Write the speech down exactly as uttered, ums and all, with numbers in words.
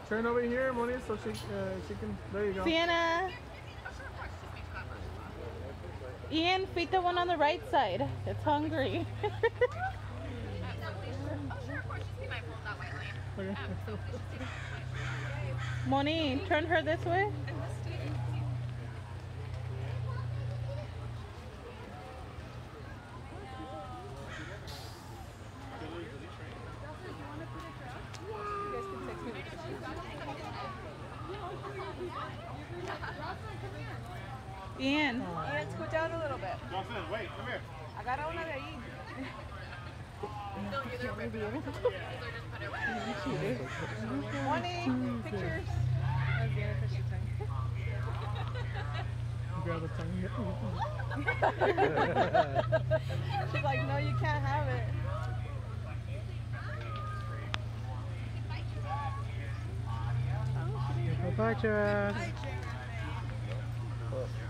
Turn over here, Moni, so she, uh, she can. There you go. Sienna. Ian, feed the one on the right side. It's hungry. Moni, turn her this way. Ian. Ian, scoot down a little bit. Johnson, wait, come here. Agarra una de ahí. Morning, pictures. Grab the tongue. She's like, no, you can't have it. Bye, Chad. Bye, Chad.